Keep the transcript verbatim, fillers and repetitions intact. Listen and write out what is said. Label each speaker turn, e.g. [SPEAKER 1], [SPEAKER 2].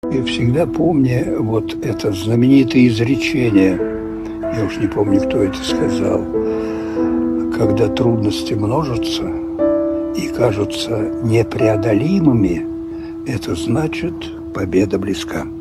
[SPEAKER 1] И всегда помни вот это знаменитое изречение, я уж не помню, кто это сказал, когда трудности множатся и кажутся непреодолимыми, это значит, победа близка.